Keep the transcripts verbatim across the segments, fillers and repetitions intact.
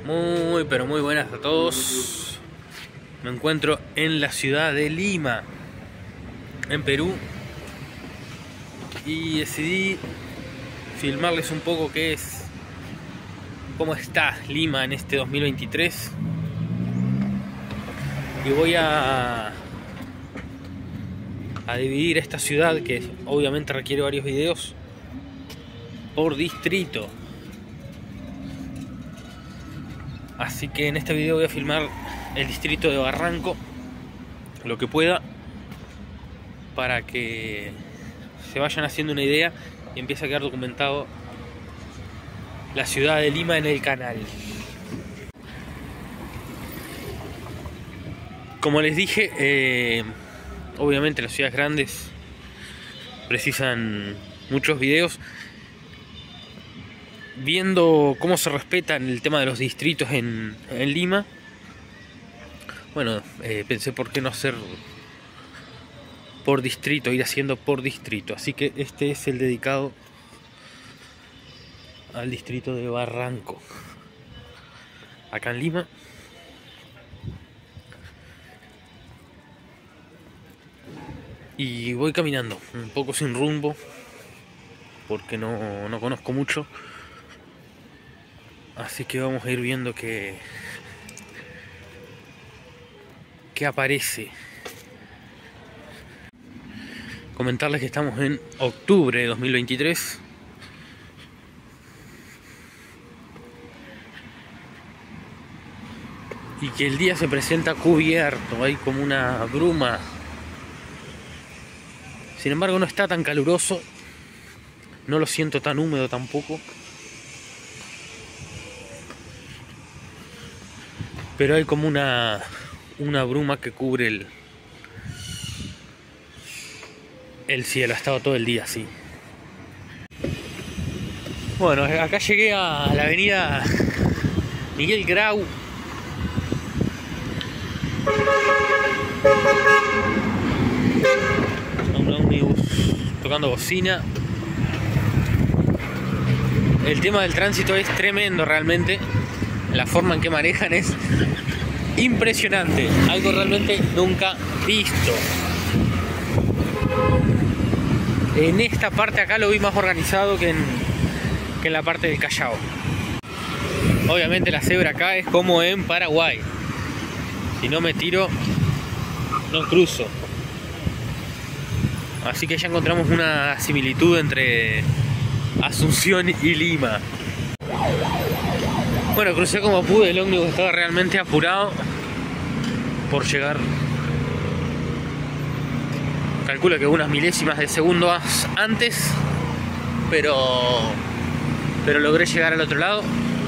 Muy, pero muy buenas a todos. Me encuentro en la ciudad de Lima, en Perú, y decidí filmarles un poco qué es, cómo está Lima en este dos mil veintitrés. Y voy a, a dividir esta ciudad, que obviamente requiere varios videos, por distrito. Así que en este video voy a filmar el distrito de Barranco, lo que pueda, para que se vayan haciendo una idea y empiece a quedar documentado la ciudad de Lima en el canal. Como les dije, eh, obviamente las ciudades grandes precisan muchos videos. Viendo cómo se respetan el tema de los distritos en, en Lima, bueno, eh, pensé por qué no hacer por distrito, ir haciendo por distrito. Así que este es el dedicado al distrito de Barranco, acá en Lima. Y voy caminando, un poco sin rumbo, porque no, no conozco mucho. Así que vamos a ir viendo qué, qué aparece. Comentarles que estamos en octubre de dos mil veintitrés. Y que el día se presenta cubierto, hay como una bruma. Sin embargo, no está tan caluroso, no lo siento tan húmedo tampoco. Pero hay como una, una bruma que cubre el, el cielo. Ha estado todo el día así. Bueno, acá llegué a la avenida Miguel Grau. Un ómnibus tocando bocina. El tema del tránsito es tremendo realmente. La forma en que manejan es impresionante, algo realmente nunca visto. En esta parte acá lo vi más organizado que en, que en la parte del Callao. Obviamente la cebra acá es como en Paraguay. Si no me tiro, no cruzo. Así que ya encontramos una similitud entre Asunción y Lima. Bueno, crucé como pude, el ómnibus estaba realmente apurado por llegar. Calculo que unas milésimas de segundo antes, pero, pero logré llegar al otro lado.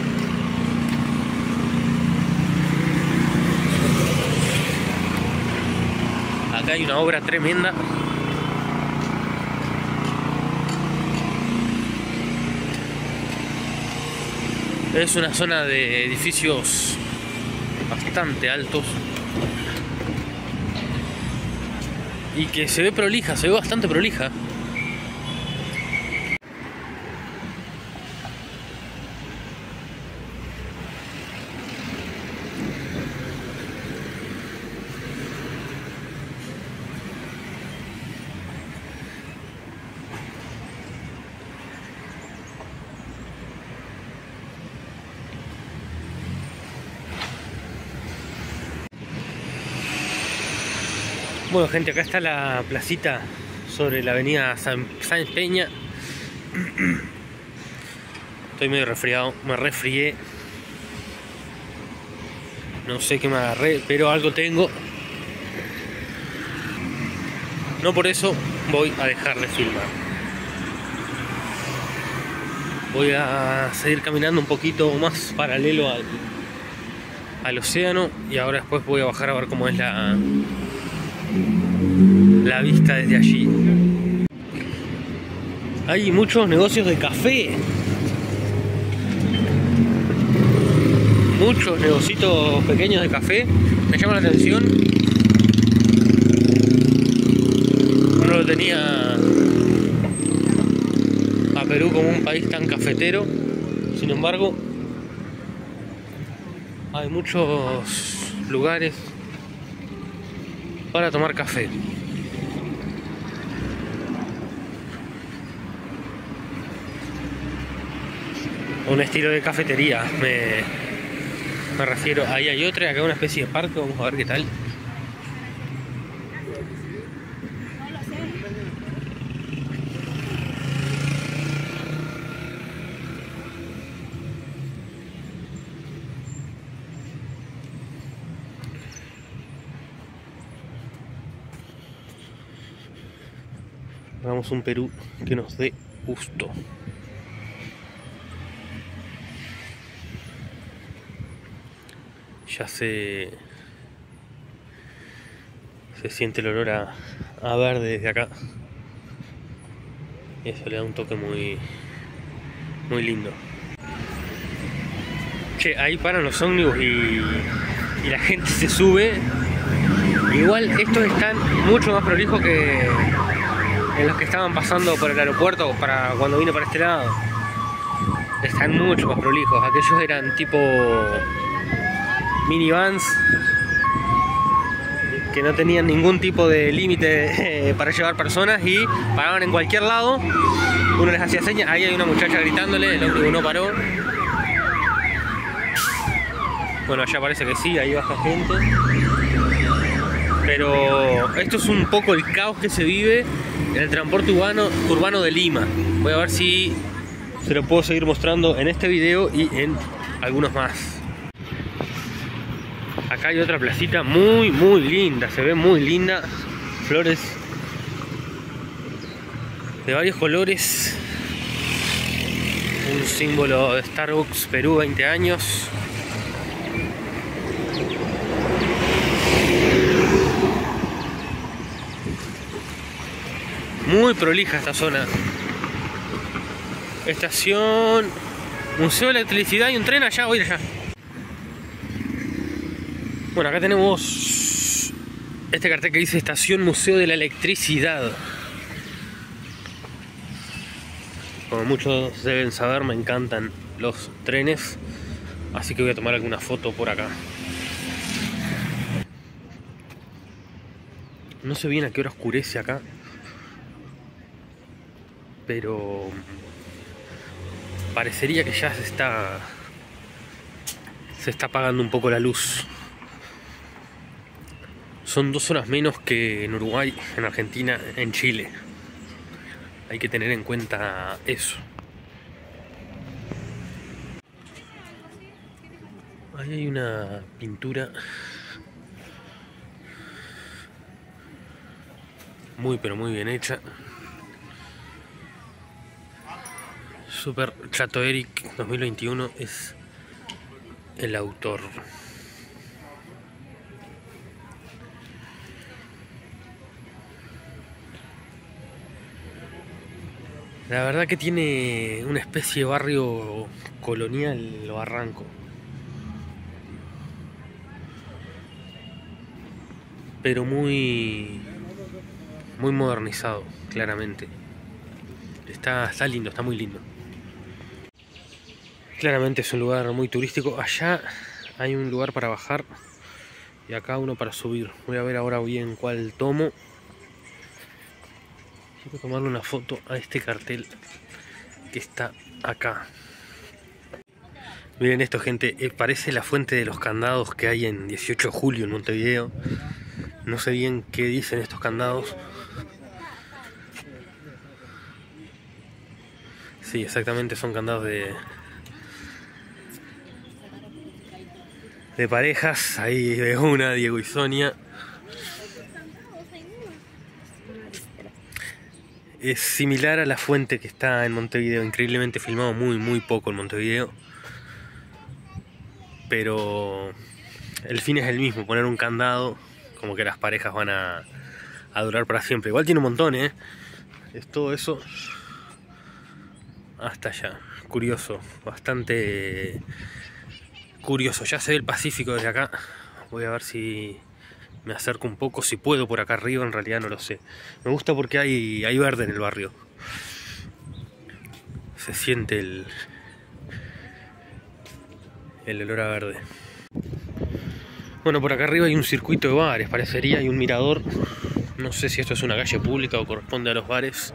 Acá hay una obra tremenda. Es una zona de edificios bastante altos y que se ve prolija, se ve bastante prolija. Bueno, gente, acá está la placita sobre la avenida San, Sáenz Peña. Estoy medio resfriado, me resfrié. No sé qué me agarré, pero algo tengo. No por eso voy a dejar de filmar. Voy a seguir caminando un poquito más paralelo al, al océano. Y ahora después voy a bajar a ver cómo es la... la vista desde allí. Hay muchos negocios de café, muchos negocios pequeños de café. Me llama la atención. No lo tenía a Perú como un país tan cafetero. Sin embargo, hay muchos lugares para tomar café. Un estilo de cafetería, me, me refiero. Ahí hay otra, acá una especie de parque, vamos a ver qué tal. Hagamos un Perú que nos dé gusto. Ya se se siente el olor a, a verde desde acá. Y eso le da un toque muy muy lindo. Che, ahí paran los ómnibus y, y la gente se sube. Igual estos están mucho más prolijos que en los que estaban pasando por el aeropuerto para cuando vine para este lado. Están mucho más prolijos. Aquellos eran tipo minivans que no tenían ningún tipo de límite eh, para llevar personas y paraban en cualquier lado. Uno les hacía señas. Ahí hay una muchacha gritándole, el ómnibus no paró. Bueno, allá parece que sí, ahí baja gente. Pero esto es un poco el caos que se vive en el transporte urbano, urbano de Lima. Voy a ver si se lo puedo seguir mostrando en este video y en algunos más. Acá hay otra placita muy muy linda, se ve muy linda. Flores de varios colores. Un símbolo de Starbucks Perú, veinte años. Muy prolija esta zona. Estación Museo de Electricidad y un tren allá, voy allá. Bueno, acá tenemos este cartel que dice Estación Museo de la Electricidad. Como muchos deben saber, me encantan los trenes, así que voy a tomar alguna foto por acá. No sé bien a qué hora oscurece acá, pero parecería que ya se está se está apagando un poco la luz. Son dos horas menos que en Uruguay, en Argentina, en Chile. Hay que tener en cuenta eso. Ahí hay una pintura muy pero muy bien hecha. Super Chato Eric dos mil veintiuno es el autor. La verdad que tiene una especie de barrio colonial o Barranco, pero muy muy modernizado, claramente. Está, está lindo, está muy lindo. Claramente es un lugar muy turístico. Allá hay un lugar para bajar y acá uno para subir. Voy a ver ahora bien cuál tomo. Quiero tomarle una foto a este cartel que está acá. Miren esto, gente, eh, parece la fuente de los candados que hay en dieciocho de julio en Montevideo. No sé bien qué dicen estos candados. Sí, exactamente, son candados de de parejas. Ahí de una, Diego y Sonia. Es similar a la fuente que está en Montevideo, increíblemente filmado muy muy poco en Montevideo. Pero el fin es el mismo, poner un candado, como que las parejas van a, a durar para siempre. Igual tiene un montón, ¿eh? Es todo eso hasta allá. Curioso, bastante curioso. Ya se ve el Pacífico desde acá. Voy a ver si me acerco un poco, si puedo por acá arriba, en realidad no lo sé. Me gusta porque hay, hay verde en el barrio. Se siente el, el olor a verde. Bueno, por acá arriba hay un circuito de bares, parecería, y un mirador. No sé si esto es una calle pública o corresponde a los bares.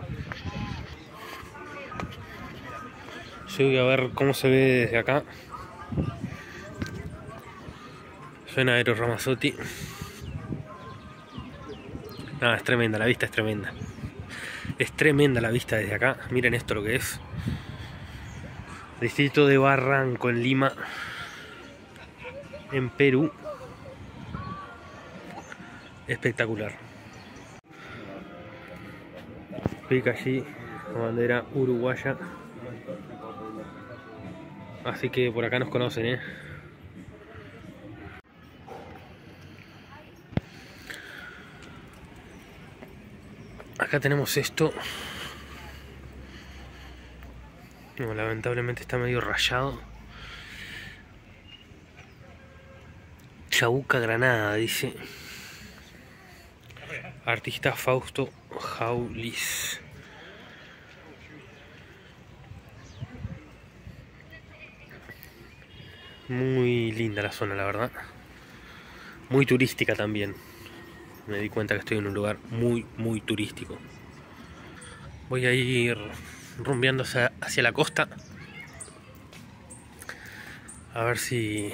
Yo voy a ver cómo se ve desde acá. Suena Eros Ramazzotti. Nada, es tremenda, la vista es tremenda. Es tremenda la vista desde acá. Miren esto lo que es. Distrito de Barranco en Lima, en Perú. Espectacular. Pica allí la bandera uruguaya. Así que por acá nos conocen, ¿eh? Acá tenemos esto. No, lamentablemente está medio rayado. Chabuca Granada, dice. Artista Fausto Jaulis. Muy linda la zona, la verdad. Muy turística también. Me di cuenta que estoy en un lugar muy, muy turístico. Voy a ir rumbeando hacia, hacia la costa. A ver si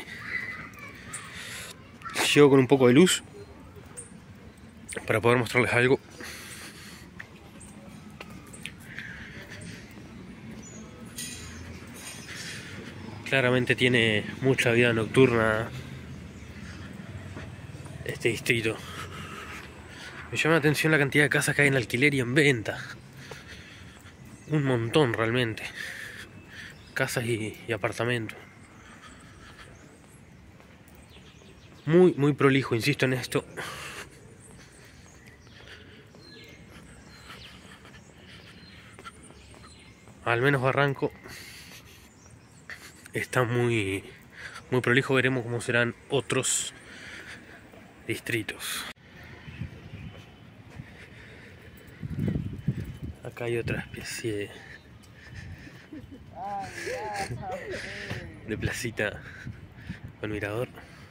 llego con un poco de luz para poder mostrarles algo. Claramente tiene mucha vida nocturna este distrito. Me llama la atención la cantidad de casas que hay en alquiler y en venta. Un montón realmente. Casas y, y apartamentos. Muy, muy prolijo, insisto en esto. Al menos Barranco está muy, muy prolijo. Veremos cómo serán otros distritos. Acá hay otra especie de, de placita con mirador.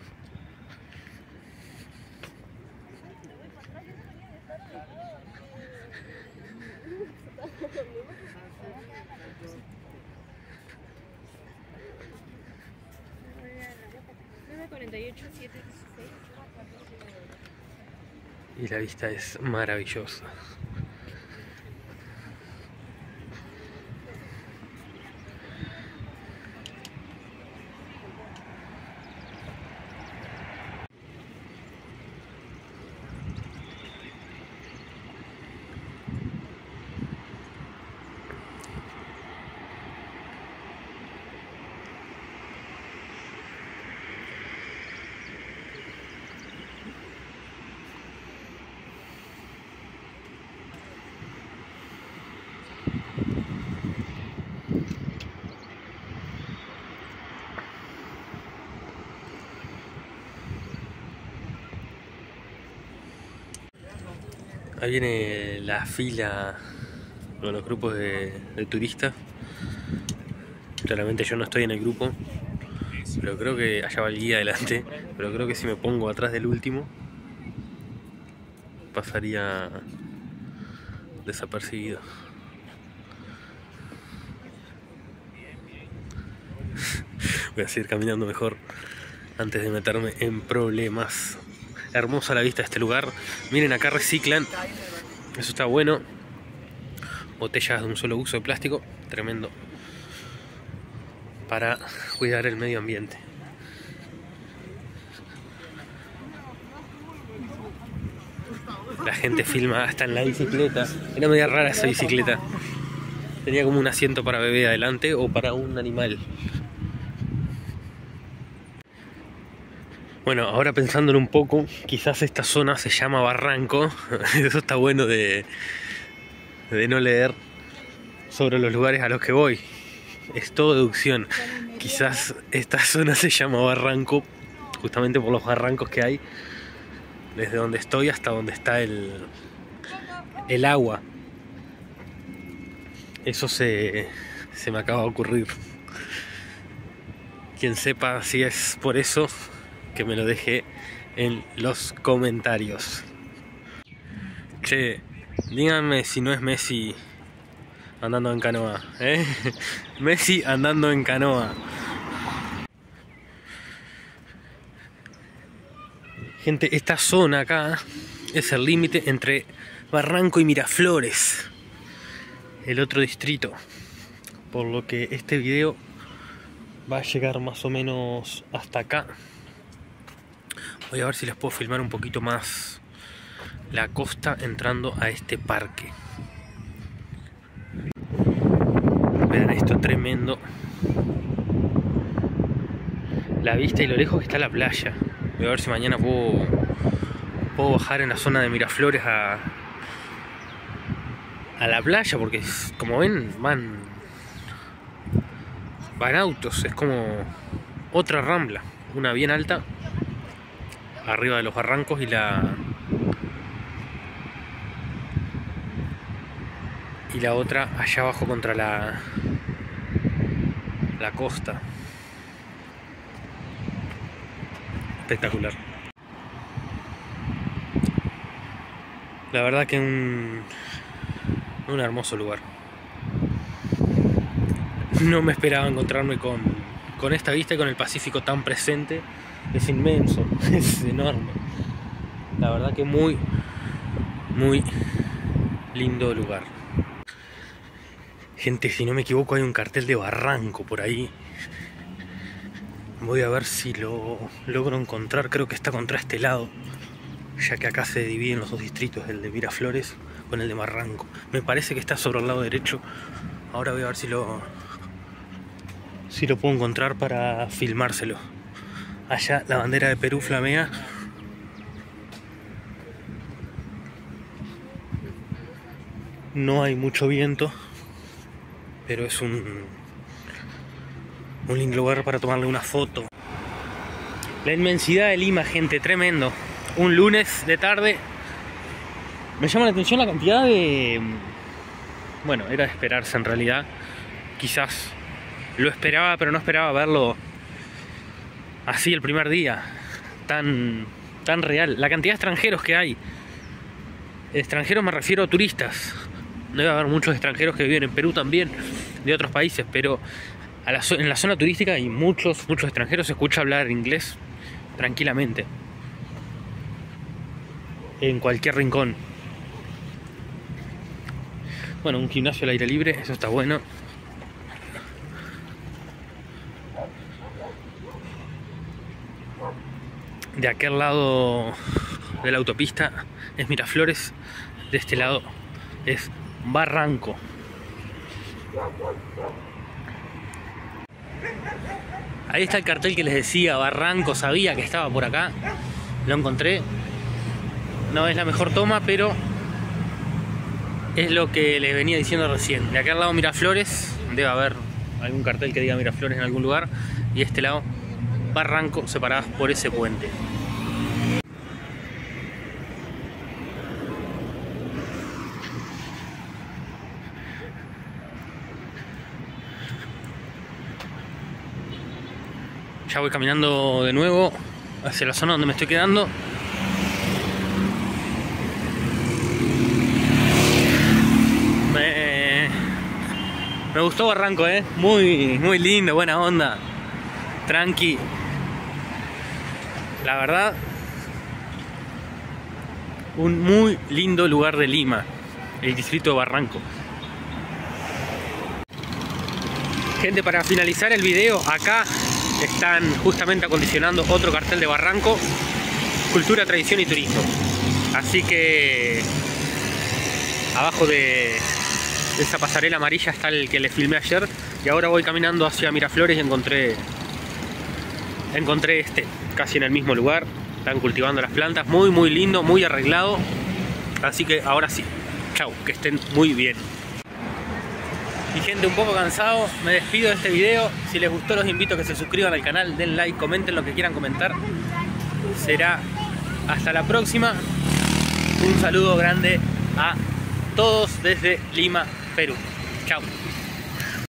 Y la vista es maravillosa. Ahí viene la fila con los grupos de, de turistas. Claramente yo no estoy en el grupo, pero creo que allá va el guía adelante. Pero creo que si me pongo atrás del último pasaría desapercibido. Voy a seguir caminando mejor antes de meterme en problemas. Hermosa la vista de este lugar. Miren, acá reciclan. Eso está bueno. Botellas de un solo uso de plástico. Tremendo. Para cuidar el medio ambiente. La gente filma hasta en la bicicleta. Era media rara esa bicicleta. Tenía como un asiento para bebé adelante o para un animal. Bueno, ahora pensándolo un poco, quizás esta zona se llama Barranco. Eso está bueno de, de no leer sobre los lugares a los que voy. Es todo deducción. Quizás esta zona se llama Barranco justamente por los barrancos que hay desde donde estoy hasta donde está el, el agua. Eso se, se me acaba de ocurrir. Quien sepa si es por eso, que me lo deje en los comentarios. Che, díganme si no es Messi andando en canoa, ¿eh? Messi andando en canoa. Gente, esta zona acá es el límite entre Barranco y Miraflores, el otro distrito. Por lo que este video va a llegar más o menos hasta acá. Voy a ver si les puedo filmar un poquito más la costa entrando a este parque. Vean esto tremendo. La vista y lo lejos que está la playa. Voy a ver si mañana puedo, puedo bajar en la zona de Miraflores a, a la playa, porque como ven van, van autos, es como otra rambla, una bien alta arriba de los barrancos y la y la otra allá abajo contra la la costa. Espectacular. La verdad que un un hermoso lugar. No me esperaba encontrarme con, con esta vista y con el Pacífico tan presente. Es inmenso, es enorme. La verdad que muy, muy lindo lugar. Gente, si no me equivoco hay un cartel de Barranco por ahí. Voy a ver si lo logro encontrar. Creo que está contra este lado, ya que acá se dividen los dos distritos, el de Miraflores con el de Barranco. Me parece que está sobre el lado derecho. Ahora voy a ver si lo si lo puedo encontrar para filmárselo. Allá la bandera de Perú flamea. No hay mucho viento, pero es un un lindo lugar para tomarle una foto. La inmensidad de Lima, gente, tremendo. Un lunes de tarde. Me llama la atención la cantidad de... Bueno, era de esperarse en realidad. Quizás lo esperaba, pero no esperaba verlo así el primer día. Tan, tan real. La cantidad de extranjeros que hay. Extranjeros me refiero a turistas. Debe haber muchos extranjeros que viven en Perú también, de otros países, pero a la, en la zona turística hay muchos, muchos extranjeros. Se escucha hablar inglés tranquilamente en cualquier rincón. Bueno, un gimnasio al aire libre, eso está bueno. De aquel lado de la autopista es Miraflores, de este lado es Barranco. Ahí está el cartel que les decía, Barranco, sabía que estaba por acá. Lo encontré. No es la mejor toma, pero es lo que les venía diciendo recién. De acá al lado Miraflores, debe haber algún cartel que diga Miraflores en algún lugar. Y este lado Barranco, separadas por ese puente. Ya voy caminando de nuevo hacia la zona donde me estoy quedando. Me, me gustó Barranco, eh. Muy, muy lindo, buena onda. Tranqui. La verdad, un muy lindo lugar de Lima, el distrito de Barranco. Gente, para finalizar el video, acá están justamente acondicionando otro cartel de Barranco: cultura, tradición y turismo. Así que abajo de esa pasarela amarilla está el que les filmé ayer. Y ahora voy caminando hacia Miraflores y encontré encontré este, casi en el mismo lugar. Están cultivando las plantas, muy muy lindo, muy arreglado. Así que ahora sí, chau, que estén muy bien. Y gente, un poco cansado, me despido de este video. Si les gustó, los invito a que se suscriban al canal, den like, comenten lo que quieran comentar. Será hasta la próxima. Un saludo grande a todos desde Lima, Perú. Chao.